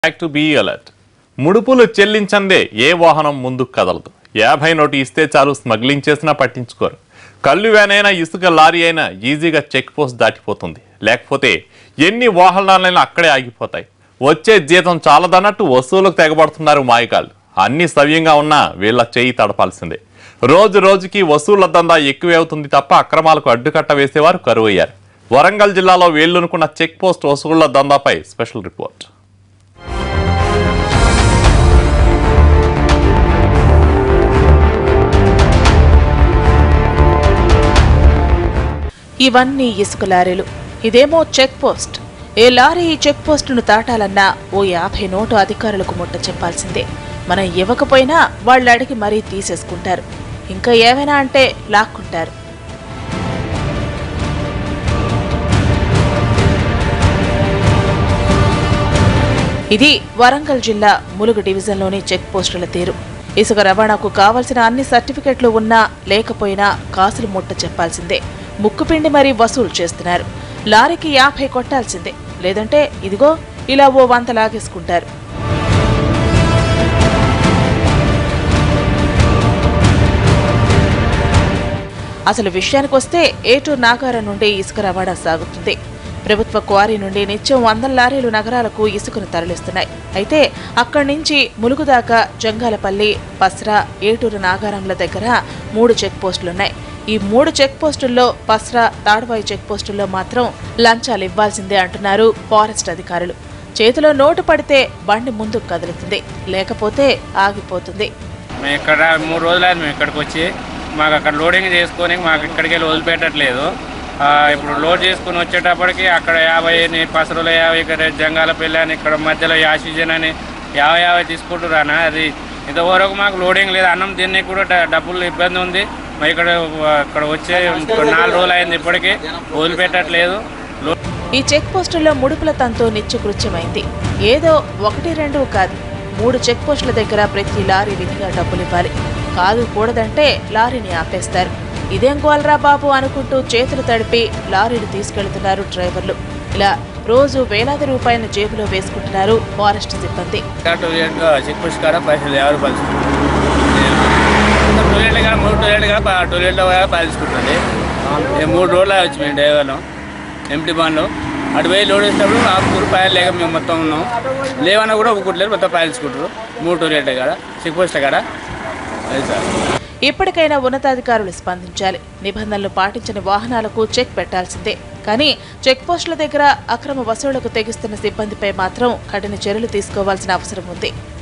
Back to be alert. ముడుపులు చెల్లించందే ఏ వాహనం ముందుకు కదలదు. 50 నోటు ఇస్తే చాలు స్మగ్లింగ్ చేసినా పట్టించుకోరు. కల్లు వ్యాన్ అయినా ఇసుక లారీ అయినా ఈజీగా చెక్ పోస్ట్ దాటిపోతుంది. లేకపోతే ఎన్ని వాహనాలైనా అక్కడే ఆగిపోతాయి. వచ్చే జీతం చాలదన్నట్టు వసూలుకు తెగబడుతున్నారు మాయకాలు. అన్ని సవ్యంగా ఉన్నా వీళ్ళ చేయి తడపాల్సిందే. రోజు రోజుకి వసూళ్ల దందా ఎక్కువే అవుతుంది తప్ప అక్రమాలకు అడ్డుకట్ట వేసేవారు కరువయ్యారు. వరంగల్ జిల్లాలో వేళ్లనుకున్న చెక్ పోస్ట్ వసూళ్ల దందాపై స్పెషల్ రిపోర్ట్. ఇవన్నీ ఇసుక లారీలు. ఇదేమో చెక్ పోస్ట్. ఏ లారీ ఈ చెక్ పోస్టును దాటాలన్నా ఓ 50 నోటు అధికారులకు ముట్ట చెప్పాల్సిందే. మనం ఇవ్వకపోయినా వాళ్ళు అడిగి మరీ తీసేసుకుంటారు. ఇంకా ఏమైనా అంటే లాక్కుంటారు. ఇది వరంగల్ జిల్లా ములుగు డివిజన్లోని చెక్ పోస్టుల తీరు. ఇసుక రవాణాకు కావలసిన అన్ని సర్టిఫికెట్లు ఉన్నా లేకపోయినా కాసులు ముట్ట చెప్పాల్సిందే. ముక్కుపిండి మరీ వసూలు చేస్తున్నారు. లారీకి 50 కొట్టాల్సిందే, లేదంటే ఇదిగో ఇలా ఓ 100 లాగేసుకుంటారు. అసలు విషయానికి వస్తే ఏటూరు నాగారం నుండి ఇసుక రవాణా సాగుతుంది. ప్రభుత్వ క్వారీ నుండి నిత్యం 100 లారీలు నగరాలకు ఇసుకను తరలిస్తున్నాయి. అయితే అక్కడి నుంచి ములుగు దాకా జంగాలపల్లి, పస్రా, ఏటూరు నాగారంల దగ్గర 3 చెక్ పోస్టులున్నాయి. ఈ 3 చెక్ పోస్టుల్లో పస్రా, తాడ్వాయి చెక్ పోస్టుల్లో మాత్రం లంచాలు ఇవ్వాల్సిందే అంటున్నారు ఫారెస్ట్ అధికారులు. చేతిలో నోటు పడితే బండి ముందుకు కదులుతుంది, లేకపోతే ఆగిపోతుంది. మేము ఇక్కడ 3 రోజులైంది. మేము ఇక్కడికి వచ్చి మాకు అక్కడ లోడింగ్ చేసుకొని మాకు ఇక్కడికి వెళ్ళి వదిలిపెట్టట్లేదు. ఇప్పుడు లోడ్ చేసుకుని వచ్చేటప్పటికి అక్కడ 50 పసరులు 50 ఇక్కడ జంగాలపల్లి అని ఇక్కడ మధ్యలో యాసిజన్ అని 50 తీసుకుంటురానా. అది ఇంతవరకు మాకు లోడింగ్ లేదు. అన్నం తిని కూడా డబ్బులు ఇబ్బంది ఉంది. ఇక్కడ వచ్చే 4 రోజులు అయింది, ఇప్పటికీ వదిలిపెట్టట్లేదు. ఈ చెక్ పోస్టుల్లో ముడుపుల తంతో నిత్యకృత్యమైంది. ఏదో 1-2 కాదు, 3 చెక్ పోస్టుల దగ్గర ప్రతి లారీ విధిగా డబ్బులు ఇవ్వాలి. కాదు కూడదంటే లారీని ఆపేస్తారు. ఇదేం గోల్రా బాబు అనుకుంటూ చేతులు తడిపి లారీలు తీసుకెళ్తున్నారు డ్రైవర్లు. ఇలా రోజు వేలాది రూపాయల జేబులో వేసుకుంటున్నారు ఫారెస్ట్ సిబ్బంది. చెక్ పోస్ట్ కాడ పైసలు 50 రూపాయలు టోయిలెట్ పాలించుకుంటుంది. 3 రోజులు వచ్చి మేము డ్రైవర్లు ఎంటీ బండ్లు అటు పోయి లోడ్ వేసినప్పుడు 50 రూపాయలు లేక మేము మొత్తం ఉన్నాం. లేవన్నా కూడా ఒక్కట్లేదు, మొత్తం పాలించుకుంటారు. 3 టోయిలెట్ కాడ చెక్ పోస్ట్ కాడ. అది సార్, ఇప్పటికైనా ఉన్నతాధికారులు స్పందించాలి. నిబంధనలు పాటించని వాహనాలకు చెక్ పెట్టాల్సిందే. కానీ చెక్ పోస్టుల దగ్గర అక్రమ వసూళ్లకు తెగిస్తున్న సిబ్బందిపై మాత్రం కఠిన చర్యలు తీసుకోవాల్సిన అవసరం ఉంది.